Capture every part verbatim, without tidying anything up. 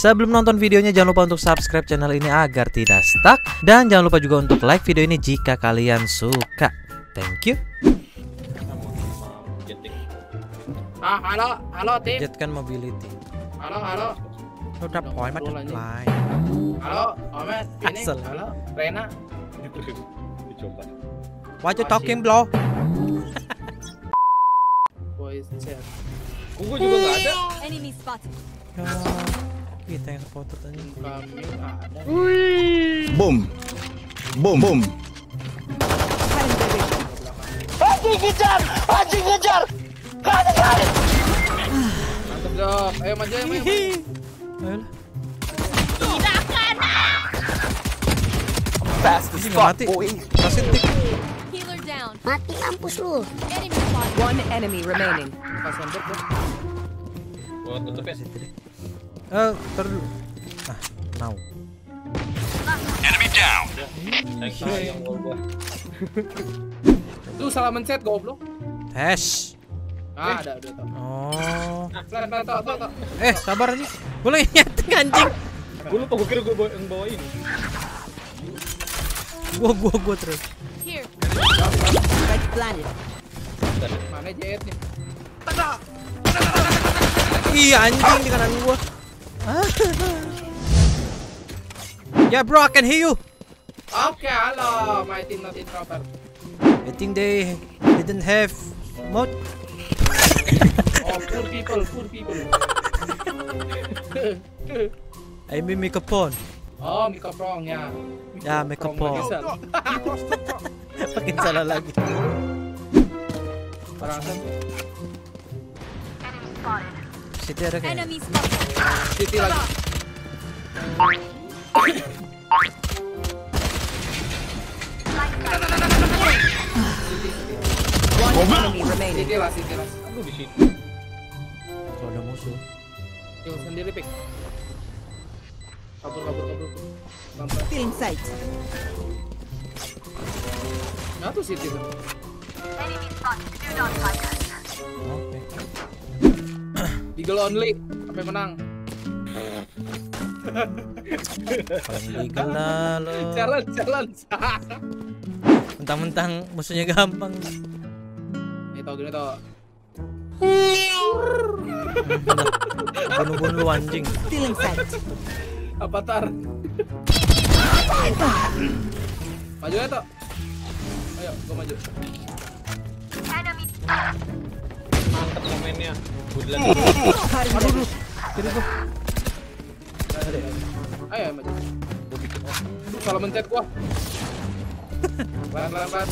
Sebelum nonton videonya jangan lupa untuk subscribe channel ini agar tidak stuck. Dan jangan lupa juga untuk like video ini jika kalian suka. Thank you. Ah, halo, halo tim. Jetkan mobility. Halo, halo. Udah poin mah line. Halo, Omet. Ini. Asal. Halo, Rena. Dicoba. What you talking, bro? Voice chat. Gua juga nggak ada. Enemy spotted. Ya, kita yang foto tadi. Kami ada. Boom. Boom, boom. Anjing kejar! Anjing kejar! Mantap, Dok. Ayo maju, ayo, ayo. Ayolah. Fast as Ini nggak fuck, mati. boy. Kasih tik. Healer down. Mati mampus lu. Enemy spotted. One enemy remaining. Pas sendok, Dok. Gua tutup ya. Eh, ntar dulu. Ah, now. Sayang gua gua. Lu salah mencet goblok. Tes. Ah, ada, udah tau. Oh. Selain pada tau, tau, tau. Eh, sabar aja. Gue lagi nyeting anjing. Gua lupa gua kira gua bawa yang bawa ini. Gua gua gua terus. Here. Right planet. Mana jetnya? Iya anjing di kanan gua. Ya bro, I can hear you. Oke, halo. My team not introvert. I think they didn't have mode. Oh, poor people, poor people. I mean microphone. Oh, mikrofon ya. Ya, microphone. Lagi salah. Makin salah lagi. Perasaan Situ ada kayak. Enemy spotted. City lagi. One enemy remaining. City lah, City lah. Lu di situ. Kalau ada musuh. Kill sendiri, Pik. Kabur, kabur, kabur. Sampai. Still in sight. Nah, tuh City tuh. Oke. Eagle only. Sampai menang. Paling legal lah lo. Challenge, challenge. Mentang-mentang musuhnya gampang. Nih tau gini tau. Bunuh-bunuh lu anjing. Still in sight. Avatar. Maju ya tau. Ayo, gua maju. Mantap momennya. Bulan. Aduh, aduh. Kiri gua. Ayo, maju. Aduh, salah mencet gua. Pelan, pelan, pelan.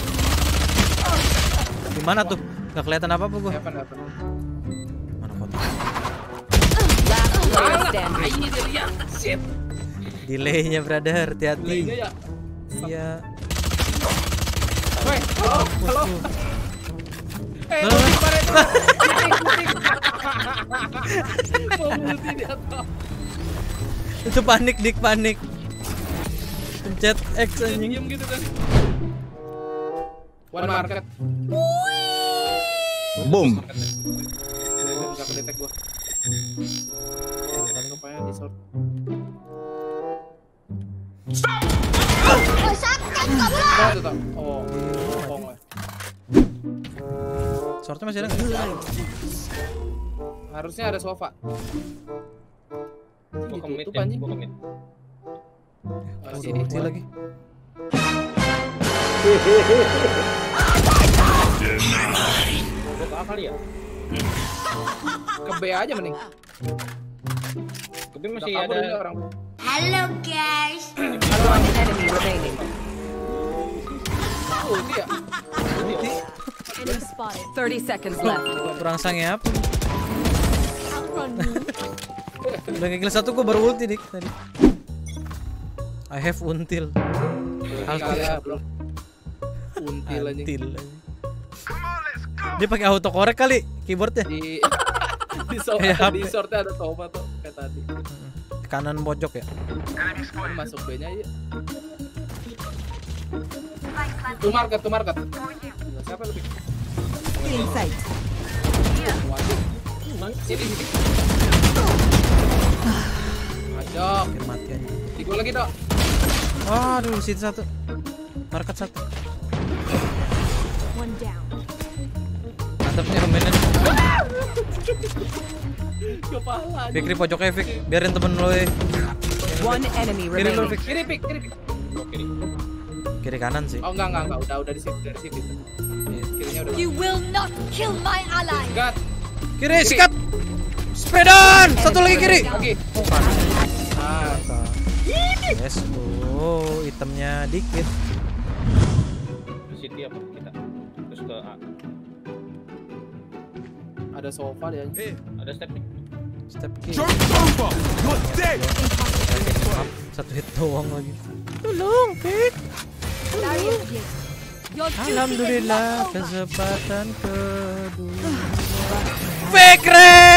Gimana tuh? Gak kelihatan apa-apa gua. Heaven, heaven. Mana foto? Last player Ah, standing. ini dia lihat. Shit. Delaynya brother, hati-hati. Delaynya ya. Iya. Woi, halo, halo. Eh, Halo, lu halo. gimana itu? Mau multi dia tau. Itu panik, dik panik. Pencet X anjing. Diem gitu kan. One market. Boom. Enggak kedetek gua. Kan kepanya di short. Oh, sakit kamu lah. Oh, itu tau. Oh, bohong lah. Shortnya masih ada nggak? Harusnya ada sofa. Gua commit Ditutup ya. anjing. Gua commit. Ah, Udah sini. ulti lagi. Gua ke A kali ya. Ke B aja mending. Tapi Udah masih kabur ada ini orang. Halo guys. One enemy remaining. Oh, ulti ya. Enemy spotted. Thirty seconds left. Kurang sange apa? Outrun me. Udah kayak kill satu gua baru ulti dik tadi. I have until. Kali ya, bro. Until aja. Until. Dia pakai auto korek kali keyboardnya. Di di short, Kayak H P. di shortnya ada sofa tuh kayak tadi. Ke kanan pojok ya. Kan masuk B-nya aja. Tuh market, tuh market. Siapa lebih? Still in sight. Waduh. Sini, sini. Dok, Hampir mati aja. di gua lagi, Dok. Aduh, situ satu. Market satu. One down. Mantap nih rombongan. Kepala. Fikri pojoknya Fik, biarin temen lo ya. One enemy Kiri lo remaining. Fik. Kiri, Pik, kiri, Pik. Oke. Kiri kanan sih. Oh, enggak, enggak, enggak. Udah, udah di situ, dari situ. Kirinya udah. You will not kill my ally. Enggak. Kiri, sikat. Sepedaan. Satu lagi kiri. Lagi. Oh, kanan. Nah, Yes, oh, itemnya dikit. Di City apa kita? Terus ke A. ada sofa dia. Ada step nih. Step kiri. Joke's over. You're dead. Satu hit doang lagi. Tolong, Fik. Barrier here. Your duty is Alhamdulillah, not over. kesempatan kedua. Fikri!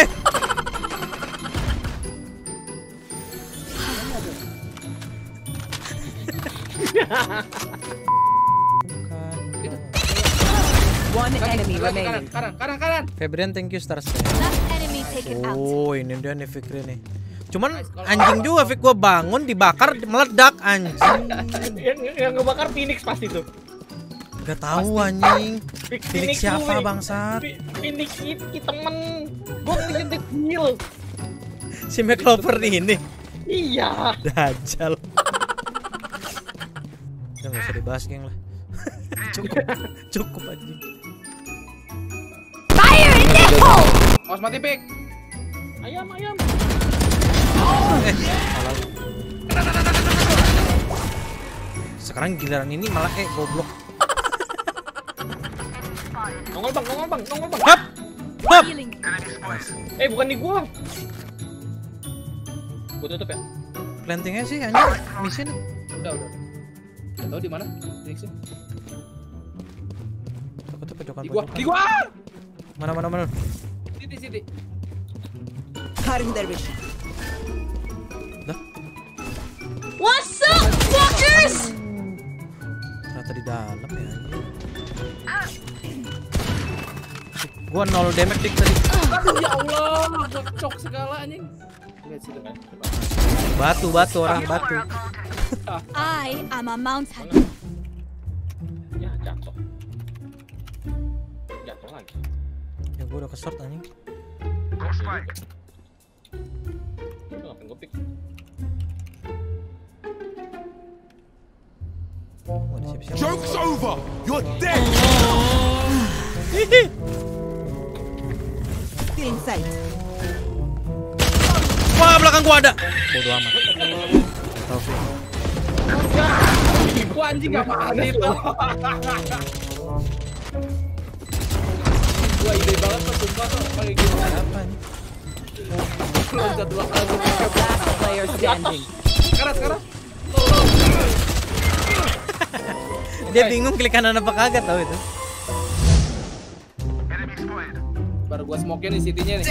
One enemy Kanan, remaining. kanan, kanan, kanan. Febrian, thank you star step. Last enemy taken out. Oh, ini dia nih Fikri nih. Cuman anjing juga Fik, gua bangun dibakar meledak anjing. Yang yang ngebakar Phoenix pasti tuh. Gak tahu anjing. Phoenix Phoenix siapa lu, bangsat? Phi- Phoenix itu temen. Gua ngejentik heal. Si McClover ini. Iya. Dajjal. Udah gak usah dibahas geng lah. Cukup. Cukup anjing. Fire in the hole. Awas mati, Pik. Ayam ayam. Eh, salah. Sekarang giliran ini malah eh goblok. Nongol bang, nongol bang, nongol bang. Hap! Hap! Healing. Eh bukan di gua. Gua tutup ya. Plantingnya sih anjing misin. Udah, udah. Gak tahu di mana? Phoenixnya. Aku tuh pojokan Di gua, pojokan. di gua. Mana mana mana. Sini, sini. Cutting their vision. What's up, fuckers? Ternyata di dalam ya anjing. Gua nol damage dik tadi. Aduh, ya Allah, gua cok segala anjing. Lihat situ kan. Batu batu orang batu. I am a mountain. Ya jatuh. Jatuh lagi. Ya gua udah kesort anjing. Itu ngapain gua pick? Oh, ada siap-siap. Joke's over. You're dead. Still in sight. Wah, belakang gua ada. Bodoh amat. Tahu sih. Gua anjing apaan itu? Gua ide banget tuh, sumpah tuh pakai gitu. Apa nih? Loncat dua kali. Last player standing. Sekarang, sekarang. Dia bingung klik kanan apa kagak tahu itu. Baru gua smoke nih city-nya nih.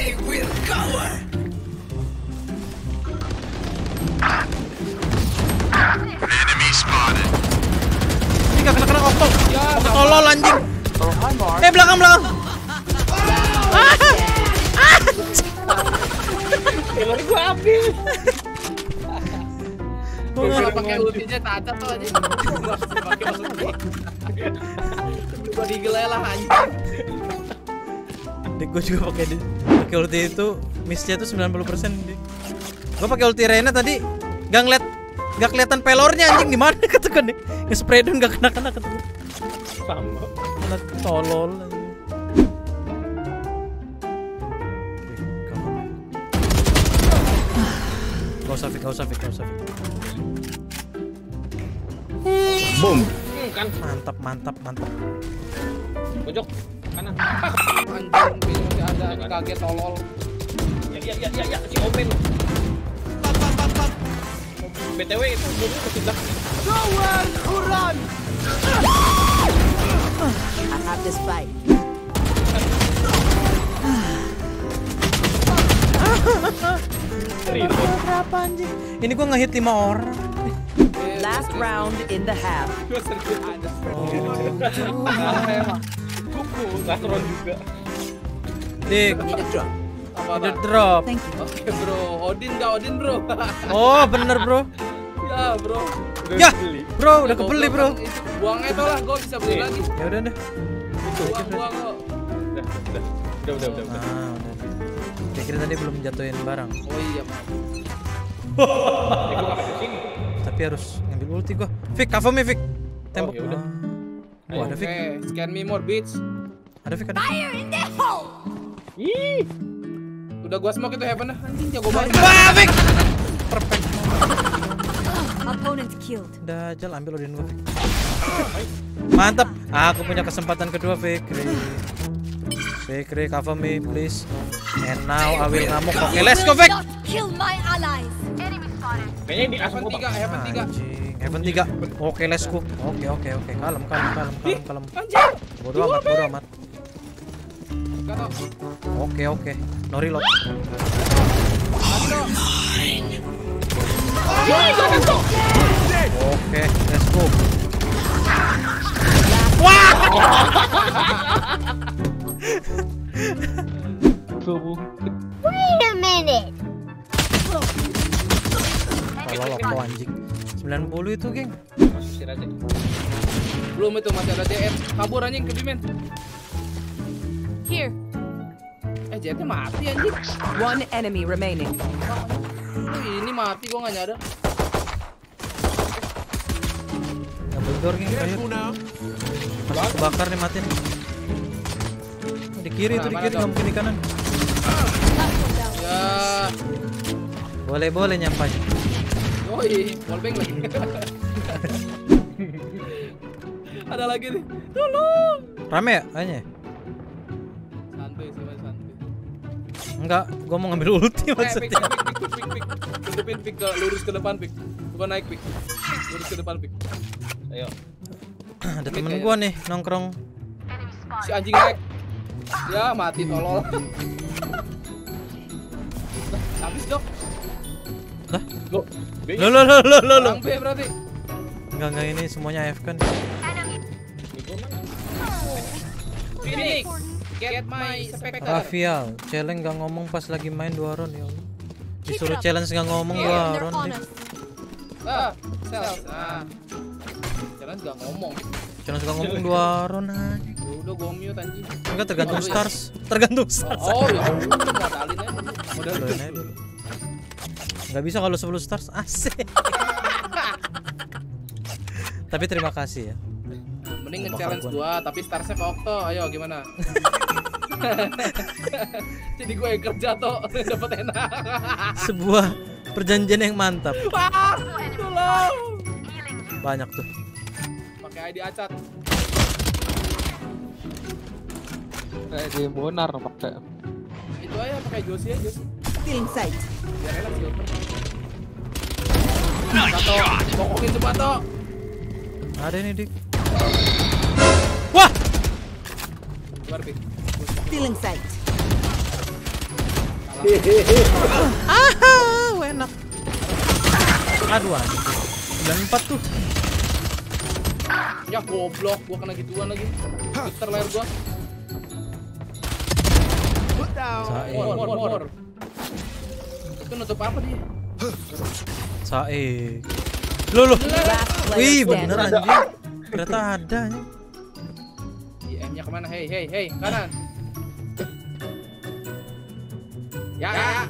Ini gak kena-kena okto. Ya, Okto tolol anjing. Eh, belakang belakang. Teori gua habis. Gua kalau pakai ultinya taca tuh anjing. Gua harus pakai ulti. Gua digelelah anjing. Dik, gua juga pakai di pakai ulti itu miss-nya tuh sembilan puluh persen. Dik. Gua pakai ulti Reyna tadi gak ngeliat, gak kelihatan pelornya anjing di mana kata gue nih. Nge-spray down gak kena-kena kata gue. Sama. Kena tolol anjing. Gak usah Fik, gak usah Fik, gak usah Fik. Boom. Hmm, kan Mantap, mantap, mantap. pojok kanan. Anjing, bingung ada anjing kaget tolol. Ya ya ya ya, ya. Si Omen. B T W itu dulu ke sebelah. I have this fight. Berapa anjing? Ini gua ngehit lima orang. Last round in the half. Gua serius ada. Kuku, Gatron juga. Dik, Need a drop. Apa Udah apa? drop. Thank you. Oke bro, Odin nggak Odin bro. Oh, bener bro. Ya bro. Ya, bro, udah kebeli bro. Goblok kan itu. Buang itu lah, gue bisa beli lagi. Ya udah deh. Buang buang kok. Udah, udah. Udah, udah, udah, udah. Ah, udah. Saya kira tadi belum jatuhin barang. Oh iya. Eh, gua nggak ke sini. Tapi harus ngambil ulti gua. Fik, cover me Fik. Tembok. ya udah. Oh, ada Fik. Oke, scan me more bitch. Ada Fik, ada. Fire in the hole! Ih, Udah gua smoke itu heaven dah. Anjing jago banget. Wah, Fik. Opponent killed. Udah ajal ambil Odin gua. Fik. Mantap. Aku punya kesempatan kedua Fikri. Fikri, cover me please. And now I will ngamuk. Oke, let's go Fik. Not kill my allies. kayaknya ini langsung Heaven gua tiga, heaven tiga. Anjing, Heaven tiga. Oke, let's go. Oke, oke, oke. Kalem, kalem, kalem, kalem, kalem. Anjing. Bodoh amat, bodoh amat. Gak tau. Oke, oke. No reload. Oke, let's go. Wait a minute. Kalau loko anjing. sembilan puluh itu, geng. Masuk aja. Belum itu masih ada J R. Kabur anjing ke Bimen. Here. Eh J R-nya mati anjing. One enemy remaining. Oh, ini mati gua nggak nyadar. Double door, geng. Ayo. Careful now. Masih kebakar nih, matiin. Di kiri itu, di kiri, nggak mungkin di kanan. Ya. Boleh, boleh nyampai. Yoi, wallbang lagi. Ada lagi nih. Tolong. Rame ya kayaknya? Santuy sih, Mas, santuy. Enggak, gua mau ngambil ulti Eh, pik, maksudnya. pik, pik, pik, pik, pik. Hidupin pik ke lurus ke depan pik. Bukan naik pik. Lurus ke depan pik. Ayo. Ada temen gua nih nongkrong. Si anjing naik. Ya mati tolol. Habis dok. Lah, Loh, B. lo lo lo lo lo lo. Orang B berarti. Enggak enggak ini semuanya A F kan. Phoenix, get my specter. Rafial, challenge nggak ngomong pas lagi main dua round ya Allah. Disuruh challenge nggak ngomong dua They're round. on Dik. us. Ah, sales. Nah. Jangan gak ngomong. Challenge nggak ngomong dua round aja. Ya udah gua mute anjing. Enggak tergantung stars, tergantung stars. Oh, ya udah modalin aja. Modalin. Doain aja dulu. Nggak bisa kalau sepuluh stars asik. Tapi terima kasih ya. Mending nge-challenge gua tapi starsnya ke Okto. Ayo gimana? Jadi gue yang kerja toh dapat enak. Sebuah perjanjian yang mantap. Ah, tolong. Banyak tuh. Pakai I D acat. Kayak di bonar pakai. Itu aja pakai Josie aja. Feeling sight. Biar enak sih. Tato, pokokin coba toh. Ada ini dik. Wah. Keluar pik. Feeling sight. Ah, enak. Aduh, anjing. sembilan puluh empat tuh. Ya goblok, gua kena gituan lagi. Getar layar gua. Sae. Mor, mor, mor. Itu nutup apa dia? Sae. Loh loh. Last player Wih, bener standing. anjing. Ternyata ada nih. I M-nya kemana? Hei, hei, hei, kanan. Ya, ya, ya.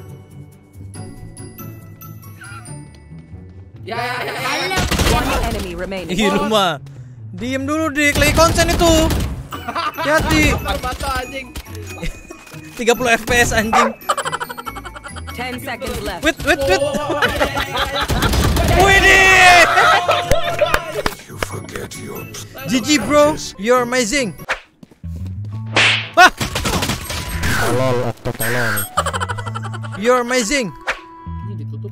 Ya, ya, ya, ya, ya. One enemy remaining. Ih, lu mah. Diem dulu dik, lagi konsen itu. Hati. Bakar batu anjing. tiga puluh F P S anjing. Ten seconds left. Wait, wait, wait. Wow, wow, wow, ya, ya, ya, ya. Wih dik. You forget your G G bro, you're amazing. Wah. Tolol atau tolol. You're amazing. Ini ditutup.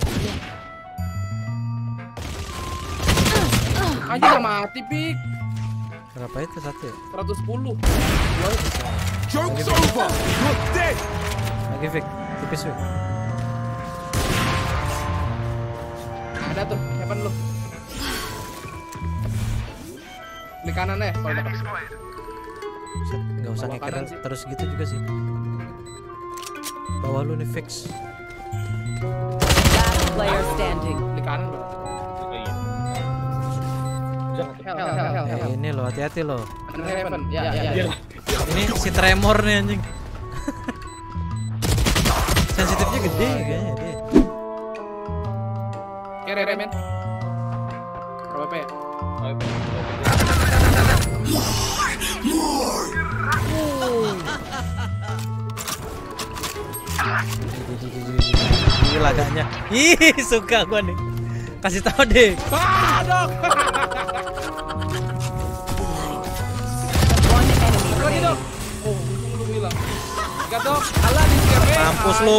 Anjing gak mati, Pik. Berapa itu satu ya? seratus sepuluh. joke's over. You're dead. Lagi Vic, tipis Vic. Ada tuh, heaven lu. Klik kanan ya, kalau dapat. Buset, nggak usah Bawa ngeker kanan sih. terus gitu juga sih. Bawah lu nih fix. Last player standing. Di kanan bro. Oh iya. Jangan. Hell, hell, hell, hell, Eh, hell. ini lo hati-hati lo. Heaven. Ya, ya, ya. Ini si tremor nih anjing. Sensitifnya gede kayaknya dia. Kere remen. Berapa ya? Oh, iya. Gila gaknya. Ih, suka gua nih. Kasih tahu deh. Ah, dok. One enemy Lagi remaining. dok. Oh, lu bilang. Enggak dok. Alah di scam. Mampus lu.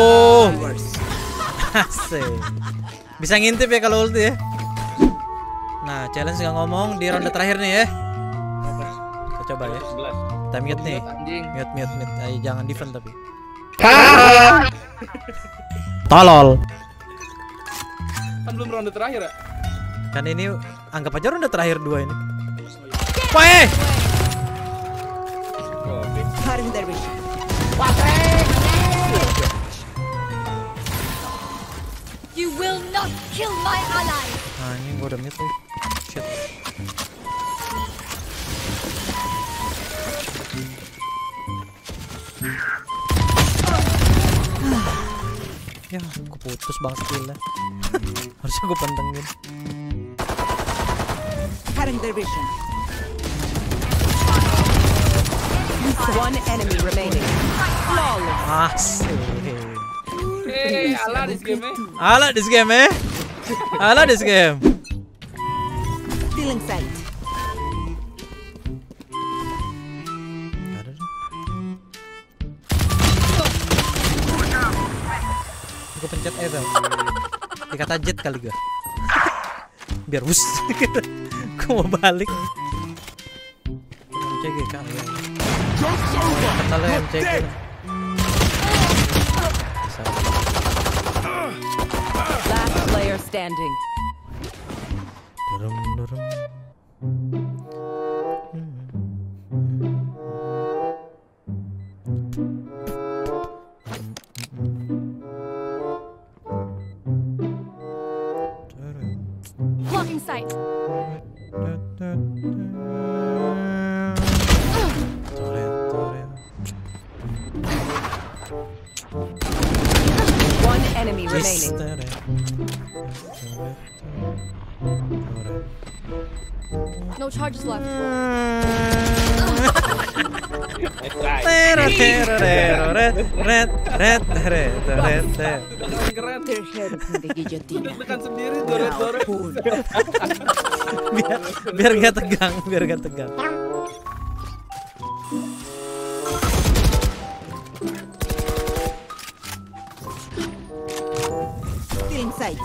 Asik. Bisa ngintip ya kalau ulti ya. Nah, challenge nggak ngomong di ronde terakhir nih ya. Kita coba ya. sebelas. Kita mute nih. Anjing. Mute, mute, mute. Ayo, jangan defend tapi. Tolol. Kan belum ronde terakhir ya? Kan ini anggap aja ronde terakhir dua ini. Wah, Oh, oke. Cutting their vision. You will not kill my ally. nah ini gua udah mute tuh. Shit. Ya, keputus bang skillnya. Harusnya gua pantengin. Cutting their vision. One enemy remaining. Flawless. Asik. Eh, alah di scam. Ala this game eh. Ala this game. Stealing sight. Ada dong. Gua pencet E bang. Dikata jet kali gua. Biar bus. Gua mau balik. M C G kali ya. Kata lo M C G. Last player standing. Dorong, dorong. Blocking sight. One enemy remaining. No charges left. Nice try. Keren. Deg-degan sendiri joret-joret. biar biar gak tegang, biar gak tegang. Stealing sight.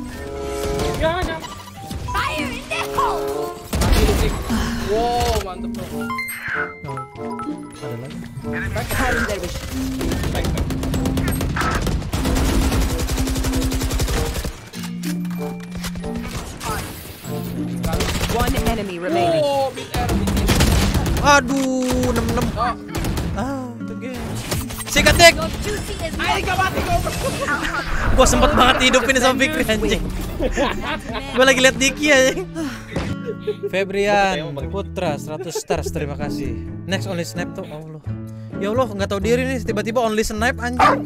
Fire in the hole. Wow, mantep dong. Ada lagi. Cutting their vision. One enemy remaining. Oh, mid air, mid air. Aduh, enam enam. Oh, Ah, itu game. Sikat dik. Your duty is ayo not gak mati kau. Gua sempet banget hidup ini sama Fikri anjing. Gua lagi liat Diki anjing. Febrian Putra seratus stars, terima kasih. Next only snipe tuh Allah. Ya Allah, nggak tahu diri nih, tiba-tiba only snipe anjing.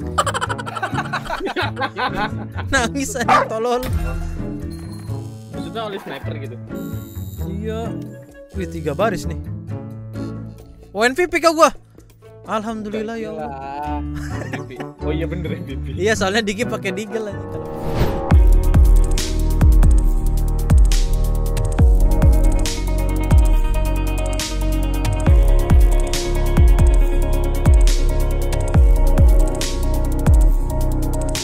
Nangis anjing tolol. Maksudnya oleh sniper gitu. Iya. Wih, tiga baris nih. Oh, M V P kau gua. Alhamdulillah ya Allah. M V P. Oh iya bener M V P. Iya, soalnya Diki pakai Deagle aja.